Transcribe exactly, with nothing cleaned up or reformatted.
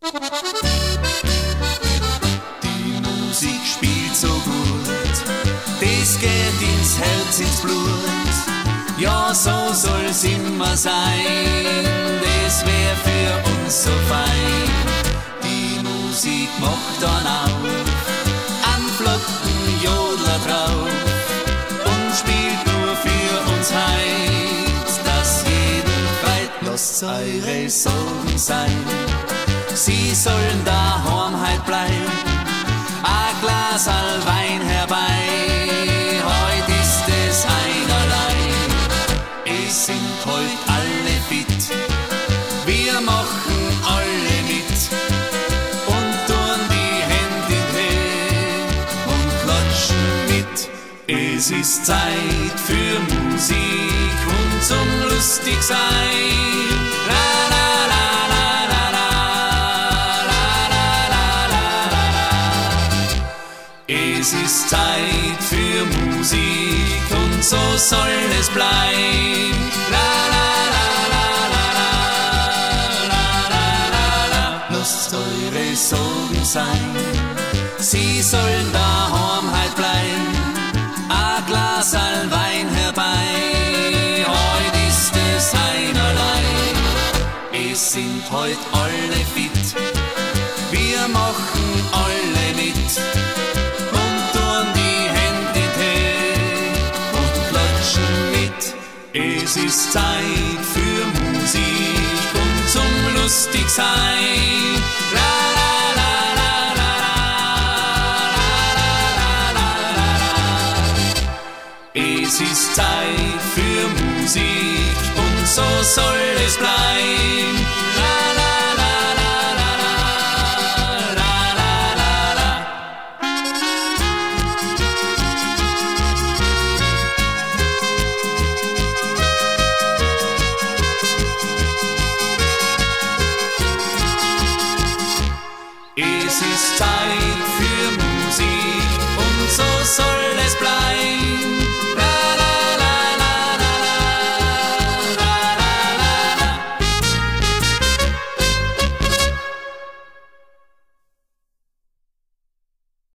Die Musik spielt so gut, das geht ins Herz, ins Blut. Ja, so soll's immer sein, das wär für uns so fein. Die Musik macht dann auf einen flotten Jodler drauf und spielt nur für uns heut, dass jeden freit. Lasst eure Sorgen sein, sie sollen daheim heut bleiben. A Glaserl Wein herbei, heut ist es einerlei. Es sind heut alle fit, wir machen alle mit und tun die Hände in die Höhe und klatschen mit. Es ist Zeit für Musik und zum Lustigsein. La, la, la, la, la, la, la, la, la, la, la. Es ist Zeit für Musik und so soll es bleiben. La, la, la, la, la, la, la, la. Lasst eure Sorgen sein, sie sollen daheim heut bleiben. A Glaserl Wein herbei, heut ist es einerlei. Es sind heut alle fit, wir machen alle mit und tun die Hände in die Höhe und klatschen mit. Es ist Zeit für Musik und zum Lustigsein. La, la, la, la, la, la, la, la, la, la. Es ist Zeit für Musik und so soll es bleiben. La, la, la, la, la, la, la, la, la. Es ist Zeit für Musik und so soll es bleiben.